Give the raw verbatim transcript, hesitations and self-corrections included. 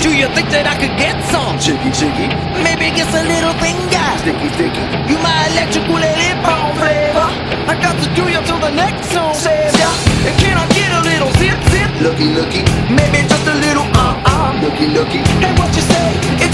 Do you think that I could get some? Chicky, chicky, Maybe get a little finger. sticky, sticky. You my electrical lip on flavor. I got to do you till the next song says ya. And can I get a little zip, zip? Looky, looky, Maybe just a little uh-uh. looky, looky. Hey, what you say? If